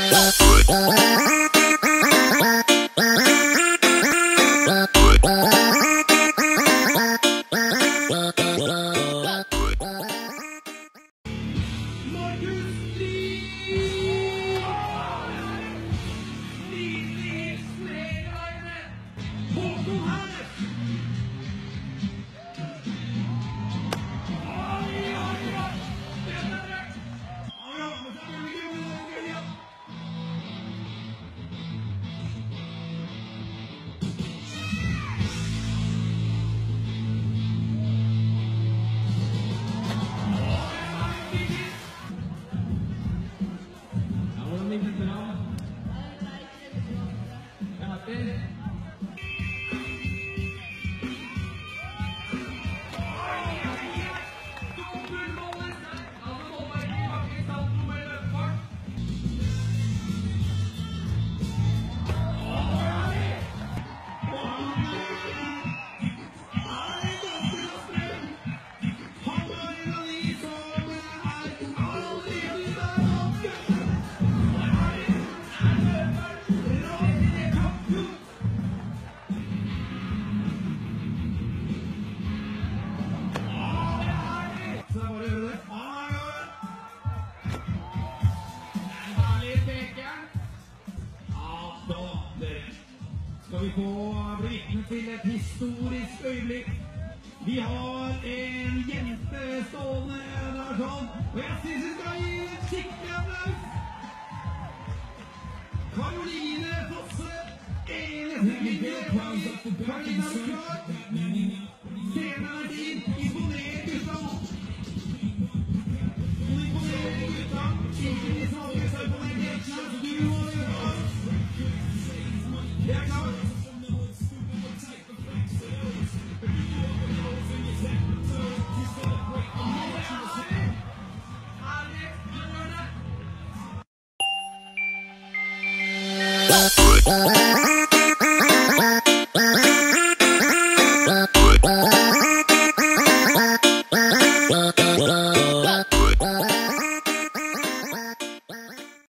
Skal vi få bli vitne til et historisk øyeblikk. Vi har en jente stående der sånn, og jeg synes vi skal gi en skikkelig applaus. Karoline Fosse, Karoline er klar. Scenen er din, imponer gutta. Imponer gutta. Ikke de svake seg på den gjetene, så du må gjøre. Det er klart. Bye.